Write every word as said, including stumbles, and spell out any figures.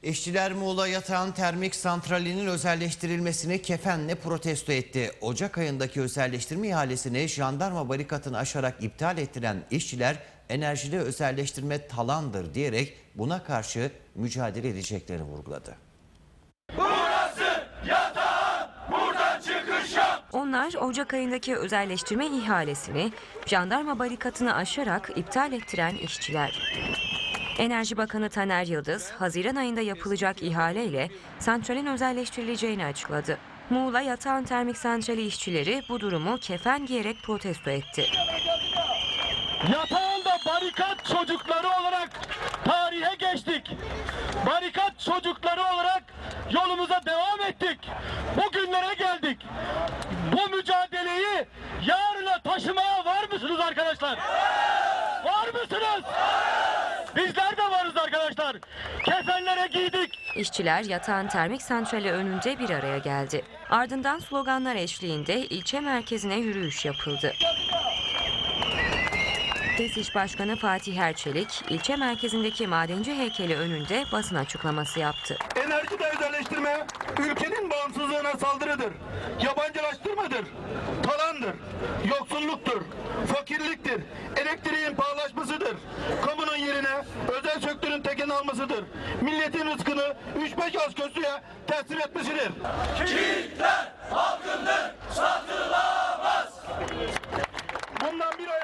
İşçiler Muğla Yatağan Termik Santrali'nin özelleştirilmesini kefenle protesto etti. Ocak ayındaki özelleştirme ihalesini jandarma barikatını aşarak iptal ettiren işçiler enerjide özelleştirme talandır diyerek buna karşı mücadele edeceklerini vurguladı. Burası yatağın, buradan çıkış yok. Onlar Ocak ayındaki özelleştirme ihalesini jandarma barikatını aşarak iptal ettiren işçiler. Enerji Bakanı Taner Yıldız, Haziran ayında yapılacak ihaleyle santralin özelleştirileceğini açıkladı. Muğla Yatağan Termik Santrali işçileri bu durumu kefen giyerek protesto etti. Yatağında barikat çocukları olarak tarihe geçtik. Barikat çocukları olarak yolumuza devam ettik. Bugünlere geldik. Bu mücadeleyi yarına taşımaya var mısınız arkadaşlar? Var mısınız? Bizler de varız arkadaşlar. Kefenlere giydik. İşçiler Yatağan Termik Santrali önünde bir araya geldi. Ardından sloganlar eşliğinde ilçe merkezine yürüyüş yapıldı. TESİŞ Başkanı Fatih Erçelik, ilçe merkezindeki madenci heykeli önünde basın açıklaması yaptı. Enerjide özelleştirme ülkenin bağımsızlığına saldırıdır. Yabancılaştırmadır. Talandır. Yoksulluktur. Fakirliktir. Elektriğin pahalaşmasıdır. Kamunun yerine özel sektörün tekel almasıdır. Milletin rızkını üç beş az köşeye teslim etmesidir. Kitler halkındır, satılamaz. Bundan bir ay